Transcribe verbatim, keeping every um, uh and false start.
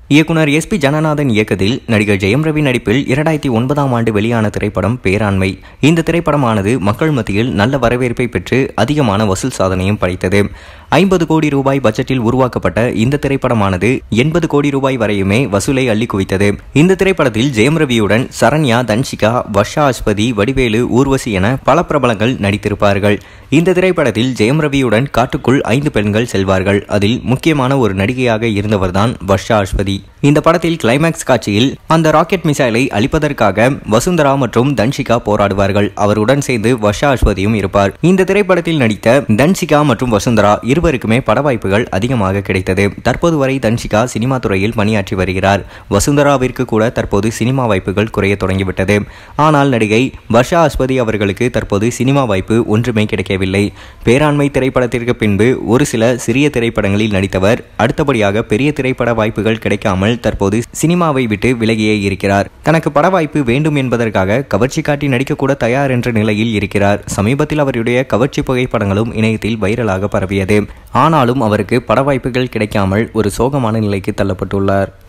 இயக்குனர் S B Jananathan இயக்கத்தில் நடிகர் ஜெயம் ரவி நடிப்பில் இரண்டாயிரத்தி ஒன்பதாம் ஆண்டு வெளியான திரைப்படம் பேராண்மை. இந்த திரைப்படமானது மக்கள் மத்தியில் நல்ல வரவேற்பை பெற்று அதிகமான வசூல் சாதனையும் படைத்தது. ஐம்பது கோடி ரூபாய் பட்ஜெட்டில் உருவாக்கப்பட்ட இந்த திரைப்படமானது எண்பது கோடி ரூபாய் வரையுமே வசூலை அள்ளி குவித்தது. இந்த திரைப்படத்தில் ஜெயம் ரவியுடன் சரண்யா, தன்ஷிகா, வர்ஷா அஸ்வதி, வடிவேலு, ஊர்வசி என பல பிரபலங்கள் நடித்திருப்பார்கள். இந்த திரைப்படத்தில் ஜெயம் ரவியுடன் காட்டுக்குள் ஐந்து பெண்கள் செல்வார்கள். அதில் முக்கியமான ஒரு நடிகையாக இருந்தவர்தான் வர்ஷா அஸ்வதி. இந்த படத்தில் கிளைமேக்ஸ் காட்சியில் அந்த ராக்கெட் மிசைலை அழிப்பதற்காக வசுந்தரா மற்றும் தன்ஷிகா போராடுவார்கள். அவருடன் சேர்ந்து வர்ஷா அஸ்வதியும் இருப்பார். இந்த திரைப்படத்தில் நடித்த தன்ஷிகா மற்றும் வசுந்தரா இருவருக்குமே பட வாய்ப்புகள் அதிகமாக கிடைத்தது. தற்போது வரை தன்ஷிகா சினிமா துறையில் பணியாற்றி வருகிறார். வசுந்தராவிற்கு கூட தற்போது சினிமா வாய்ப்புகள் குறைய தொடங்கிவிட்டது. ஆனால் நடிகை வர்ஷா அஸ்வதி அவர்களுக்கு தற்போது சினிமா வாய்ப்பு ஒன்றுமே கிடைக்கவில்லை. பேராண்மை திரைப்படத்திற்கு பின்பு ஒரு சில சிறிய திரைப்படங்களில் நடித்தவர் அடுத்தபடியாக பெரிய திரைப்பட வாய்ப்புகள் கிடைக்காமல் தற்போது சினிமாவை விட்டு விலகியே இருக்கிறார். தனக்கு பட வாய்ப்பு வேண்டும் என்பதற்காக கவர்ச்சி காட்டி நடிக்க கூட தயார் என்ற நிலையில் இருக்கிறார். சமீபத்தில் அவருடைய கவர்ச்சி புகைப்படங்களும் இணையத்தில் வைரலாக பரவியது. ஆனாலும் அவருக்கு பட வாய்ப்புகள் கிடைக்காமல் ஒரு சோகமான நிலைக்கு தள்ளப்பட்டுள்ளார்.